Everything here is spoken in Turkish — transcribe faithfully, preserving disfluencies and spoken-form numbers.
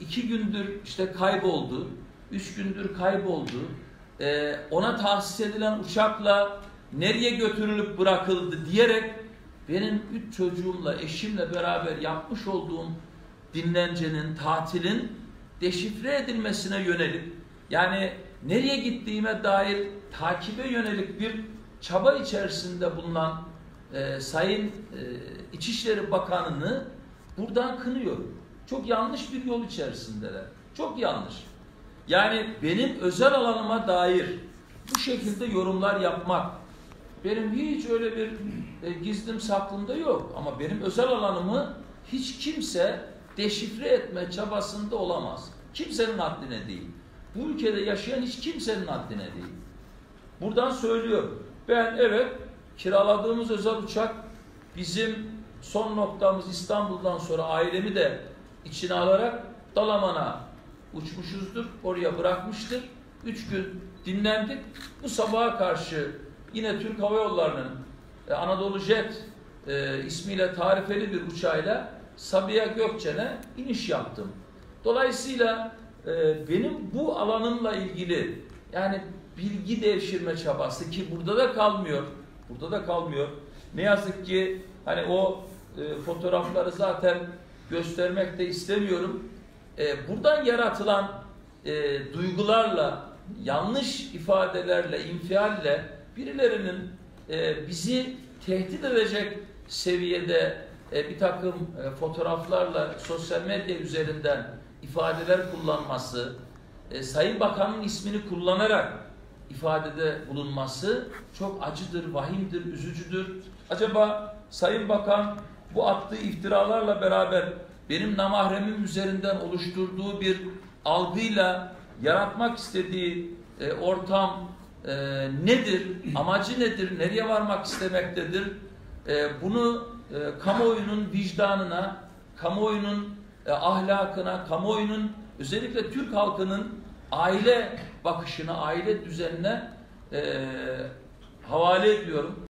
iki gündür işte kayboldu, üç gündür kayboldu, e, ona tahsis edilen uçakla nereye götürülüp bırakıldı diyerek benim üç çocuğumla, eşimle beraber yapmış olduğum dinlencenin, tatilin deşifre edilmesine yönelik, yani nereye gittiğime dair takibe yönelik bir çaba içerisinde bulunan e, Sayın e, İçişleri Bakanı'nı buradan kınıyorum. Çok yanlış bir yol içerisindeler. Çok yanlış. Yani benim özel alanıma dair bu şekilde yorumlar yapmak, benim hiç öyle bir e, gizlim saklımda yok. Ama benim özel alanımı hiç kimse deşifre etme çabasında olamaz. Kimsenin haddine değil. Bu ülkede yaşayan hiç kimsenin haddine değil. Buradan söylüyorum. Ben evet, kiraladığımız özel uçak bizim son noktamız İstanbul'dan sonra ailemi de içine alarak Dalaman'a uçmuşuzdur. Oraya bırakmıştır. Üç gün dinlendik. Bu sabaha karşı yine Türk Hava Yolları'nın e, Anadolu Jet e, ismiyle tarifeli bir uçağıyla Sabiha Gökçen'e iniş yaptım. Dolayısıyla e, benim bu alanımla ilgili yani bilgi devşirme çabası, ki burada da kalmıyor. Burada da kalmıyor. Ne yazık ki hani o e, fotoğrafları zaten göstermek de istemiyorum. E, buradan yaratılan e, duygularla, yanlış ifadelerle, infialle birilerinin e, bizi tehdit edecek seviyede e, bir takım e, fotoğraflarla sosyal medya üzerinden ifadeler kullanması, e, Sayın Bakan'ın ismini kullanarak ifadede bulunması çok acıdır, vahimdir, üzücüdür. Acaba Sayın Bakan bu attığı iftiralarla beraber benim namahremim üzerinden oluşturduğu bir algıyla yaratmak istediği e, ortam e, nedir, amacı nedir, nereye varmak istemektedir? E, bunu e, kamuoyunun vicdanına, kamuoyunun e, ahlakına, kamuoyunun özellikle Türk halkının aile bakışına, aile düzenine e, havale ediyorum.